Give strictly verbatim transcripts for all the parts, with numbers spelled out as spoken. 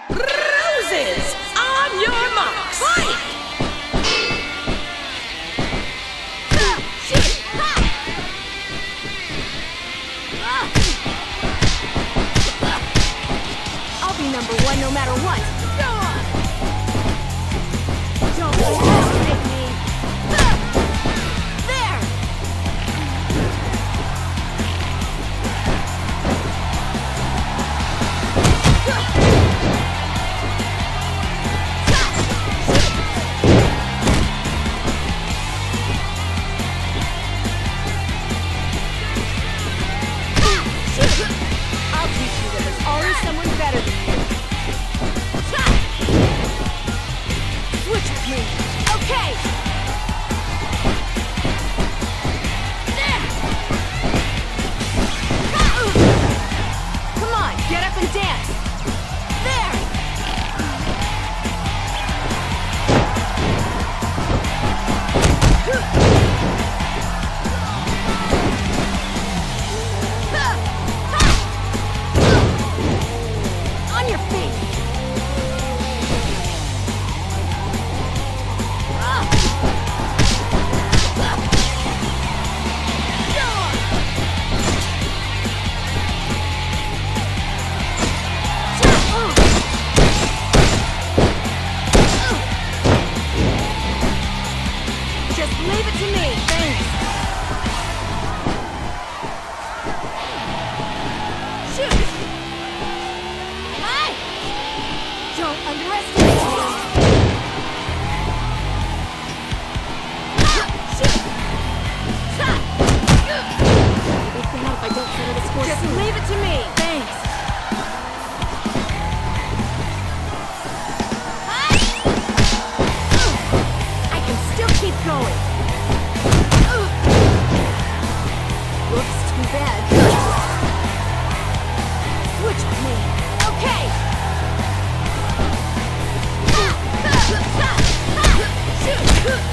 Roses, on your marks. Fight! I'll be number one no matter what. Go on! Don't underestimate me. There! I'll teach you that there's always someone better than you. Switch with me. Okay! There! Come on, get up and dance! There! On your feet! Just leave it to me, thanks. Shoot! Hi! Don't underestimate me. Shoot! Stop! It'll be bad if I don't settle the score. Just leave it to me, thanks. Hi! I can still keep going. Whoops, too bad. Switch with me. Okay! Shoot!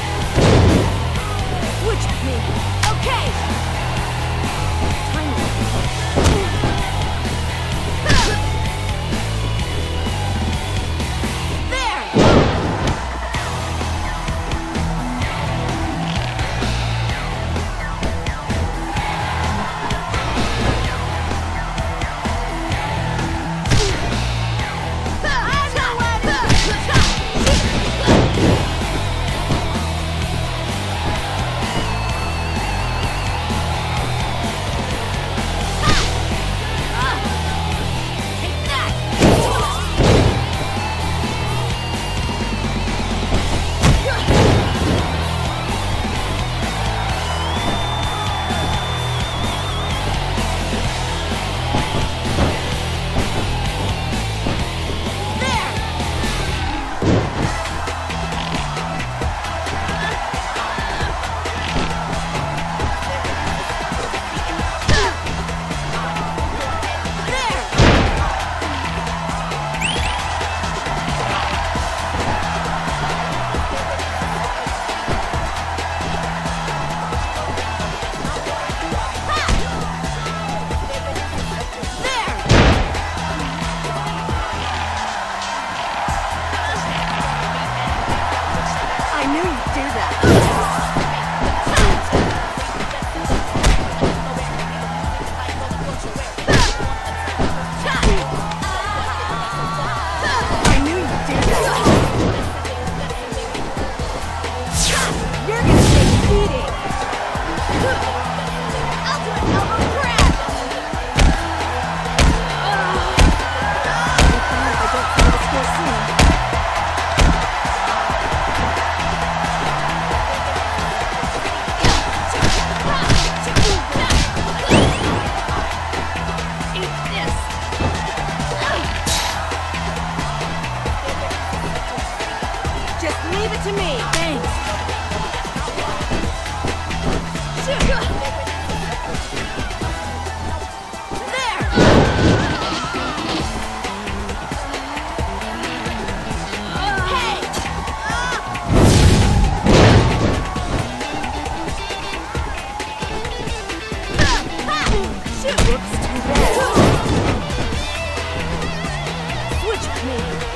Switch with me. Okay! Time. There! me.